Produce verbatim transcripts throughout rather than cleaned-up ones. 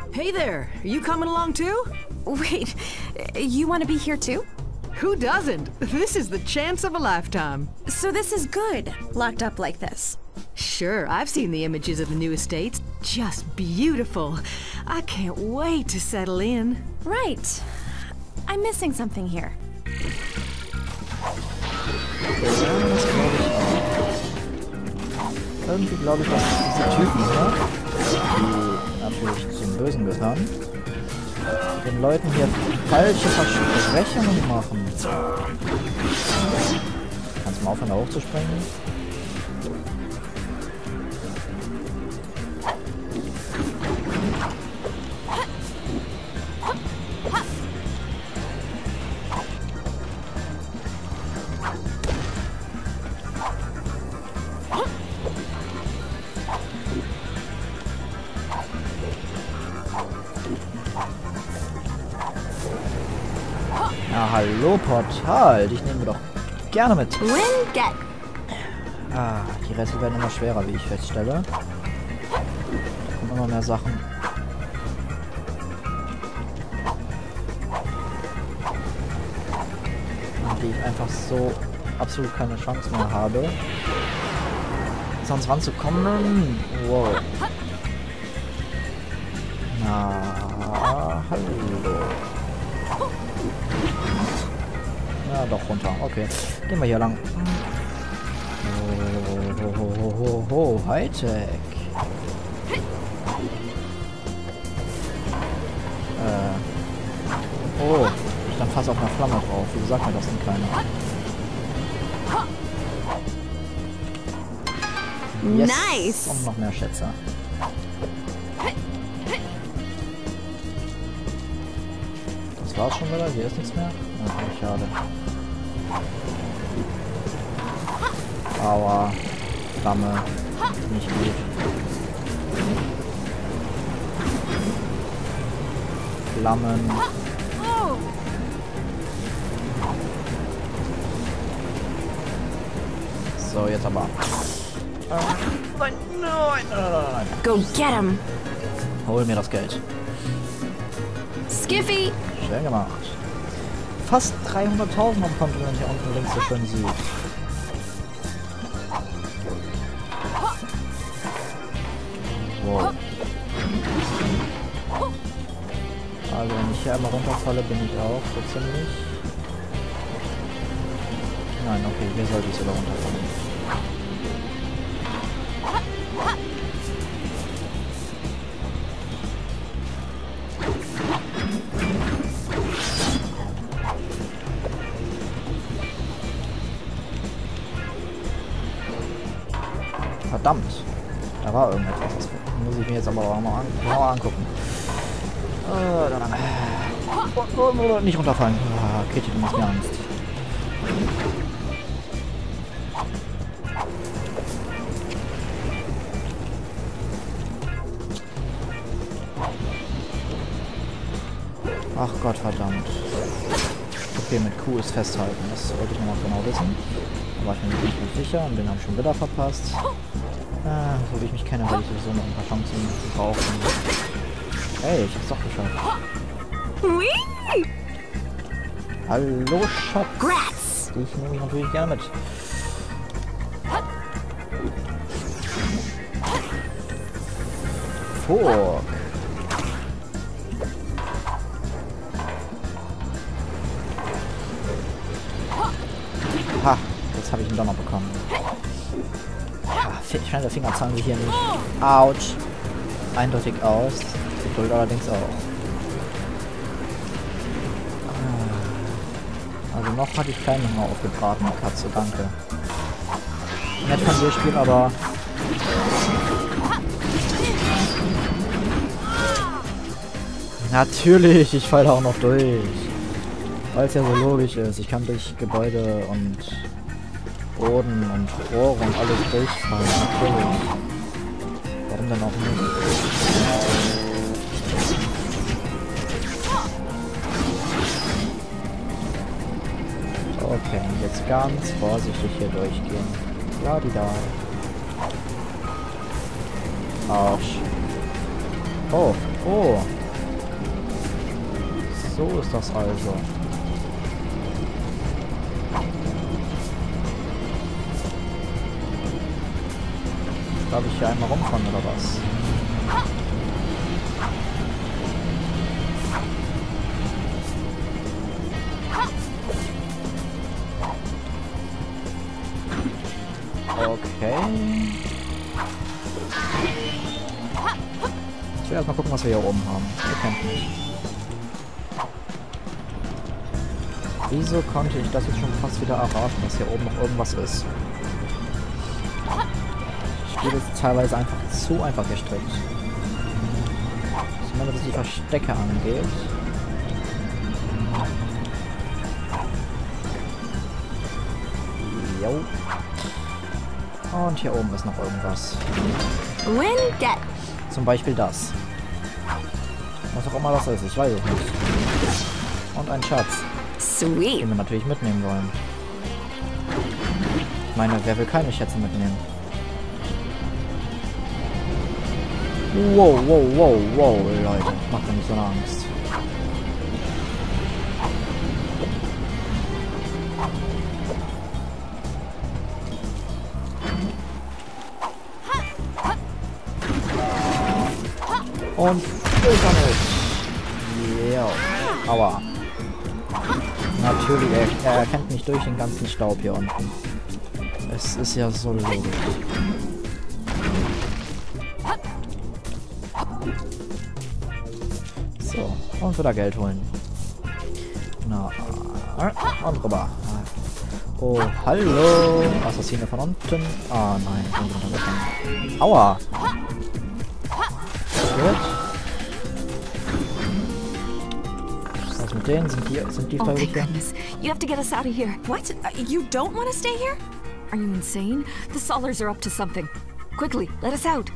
Hey there, are you coming along too? Wait, you want to be here too? Who doesn't? This is the chance of a lifetime. So this is good, locked up like this. Sure, I've seen the images of the new estates. Just beautiful. I can't wait to settle in. Right. I'm missing something here. Irgendwie glaube ich, dass diese Typen hier, die natürlich zum Bösen gehören, den Leuten hier falsche Versprechungen machen. Kannst du mal aufhören, da hochzuspringen? Ja, hallo Portal, dich nehmen wir doch gerne mit. Winget. Ah, die Rätsel werden immer schwerer, wie ich feststelle. Da kommen immer mehr Sachen. An die ich einfach so absolut keine Chance mehr habe, sonst ranzukommen. Wow. Na, hallo. Ja, doch, runter. Okay. Gehen wir hier lang. Oh, ho, ho, ho, ho, ho. Hightech. Äh. Oh. Ich stand fast auf einer Flamme drauf. Wie sagt mir das denn keiner? Yes. Nice. Und noch mehr Schätze. Das war's schon wieder. Hier ist nichts mehr. Okay, schade. Aua. Flamme. Nicht gut. Flammen. So, jetzt aber. Nein, nein, nein, nein. Go get him. Hol mir das Geld. Skiffy. Schön gemacht. Fast dreihunderttausend am Konto, wenn man hier unten links so schön sieht. Wow. Also wenn ich hier einmal runterfalle, bin ich auch so ziemlich. Nein, okay, hier sollte ich sogar runterfallen. Verdammt, da war irgendetwas. Das muss ich mir jetzt aber auch mal an, genauer angucken. Äh, dann, äh, oh, oh, oh, nicht runterfallen. Ah, Kitty, du machst mir Angst. Ach Gott, verdammt. Okay, mit Q ist festhalten. Das wollte ich nochmal genau wissen. Da war ich mir nicht ganz sicher und den habe ich schon wieder verpasst. Ah, so wie ich mich kenne, werde ich sowieso noch ein paar Chancen brauchen. Hey, ich hab's doch geschafft. Hallo, Schatz. Dich nehme ich natürlich gerne mit. Fork. Ha, jetzt habe ich ihn doch noch bekommen. Ja, scheint der Finger zahlen sich hier nicht. Autsch. Eindeutig aus. Geduld allerdings auch. Also noch hatte ich keinen Hunger auf gebratene Katze, danke. Nett von dir Spiel, aber... Natürlich, ich falle auch noch durch. Weil es ja so logisch ist. Ich kann durch Gebäude und Boden und Rohre und alles durchfallen. Natürlich. Warum denn auch nicht? Okay, jetzt ganz vorsichtig hier durchgehen. Ja, die da. Arsch. Oh, oh. So ist das also. Darf ich hier einmal rumfahren oder was? Okay. Ich will erstmal gucken, was wir hier oben haben. Ihr kennt mich. Wieso konnte ich das jetzt schon fast wieder erraten, dass hier oben noch irgendwas ist? Das Spiel ist teilweise einfach zu einfach gestrickt. Zumindest was die Verstecke angeht. Jo. Und hier oben ist noch irgendwas. Win, get. Zum Beispiel das. Was auch immer das ist, ich weiß es nicht. Und ein Schatz, Sweet. den wir natürlich mitnehmen wollen. Ich meine, wer will keine Schätze mitnehmen? Wow, wow, wow, wow, Leute. Macht mir nicht so eine Angst. Und durch damit. Ja. Aua. Natürlich, er, er erkennt mich durch den ganzen Staub hier unten. Es ist ja so logisch. So, und wieder Geld holen. Na, und rüber. Oh, hallo. Assassine von unten. Ah, nein. Ich bin runtergekommen. Aua. Gut. Was mit denen? Sind die, sind die Oh, thank Verrückte? goodness. You have to get us out of here. What? Uh, you don't want to stay here? Are you insane? The Solars are up to something. Quickly, let us out.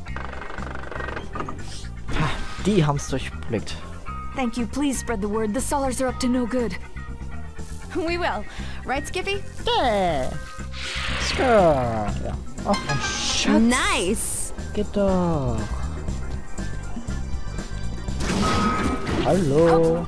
Die haben's durchblickt. Thank you. Please spread the word. The Solars are up to no good. We will. Right, Skippy? Yeah. Skr. Ja. Ach, ein Schatz. Nice. Geht doch. Hallo.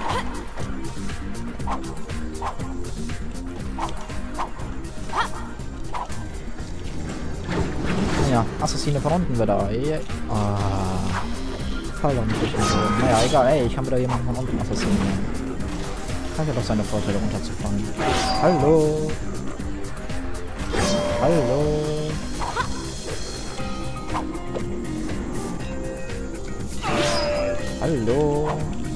Ja, Assassine von unten wieder. Ja. Ah. Fall doch nicht durch den Boden. Naja, egal. Ey, ich kann wieder jemanden von unten assassinieren. Hat ja doch seine Vorteile runterzufallen. Hallo. Hallo. Hallo.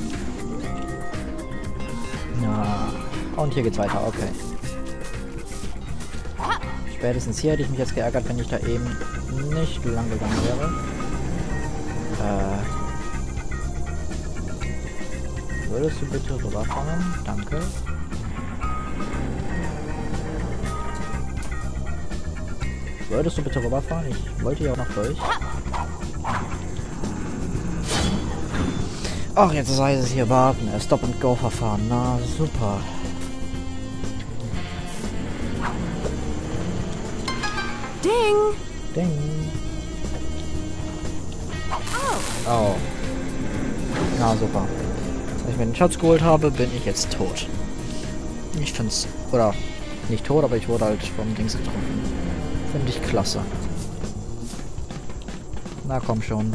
Ja. Und hier geht's weiter, okay. Spätestens hier hätte ich mich jetzt geärgert, wenn ich da eben nicht lang gegangen wäre. Äh. Würdest du bitte rüberfahren? Danke. Würdest du bitte rüberfahren? Ich wollte ja auch noch durch. Ach, jetzt heißt es hier warten. Stop-and-Go-Verfahren. Na, super. Ding. Ding. Oh. Na, super. Als ich mir den Schatz geholt habe, bin ich jetzt tot. Ich find's... Oder... Nicht tot, aber ich wurde halt vom Dings getroffen. Finde ich klasse. Na komm schon.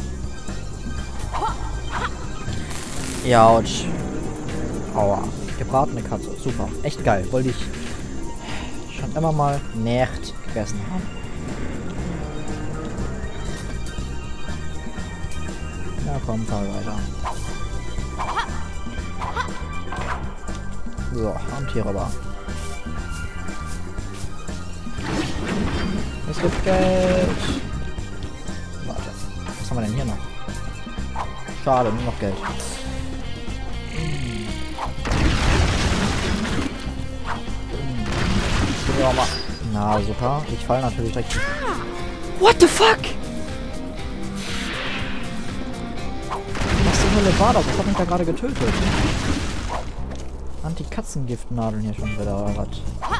Ja, ouch. Aua. Gebratene Katze. Super. Echt geil. Wollte ich schon immer mal nicht gegessen haben. Na komm, fahr weiter. So, und hier rüber. Es gibt Geld. Warte. Was haben wir denn hier noch? Schade, nur noch Geld. Ja, mal. Na, super. Ich fall natürlich direkt. What the fuck? Was zur Hölle war das? Was hat mich da gerade getötet? Anti-Katzengiftnadeln hier schon wieder, oder was?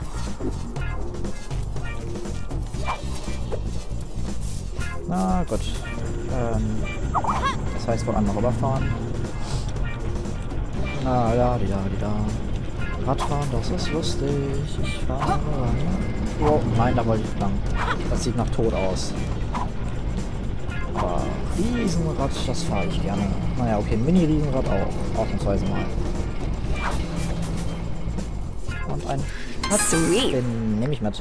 Na gut. Ähm, das heißt wohl einmal rüberfahren. Na, ja, die da, die da. Radfahren, das ist lustig. Ich fahre. Oh, nein, da wollte ich lang. Das sieht nach Tod aus. Aber Riesenrad, das fahre ich gerne. Naja, okay, Mini-Riesenrad auch. Ausnahmsweise mal. Und ein Schatz. Den nehme ich mit.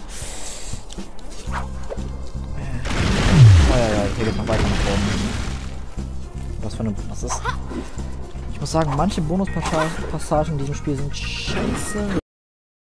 Oh ja, ja, hier geht noch weiter nach oben. Was für eine... Was ist... Ich muss sagen, manche Bonuspassagen in diesem Spiel sind scheiße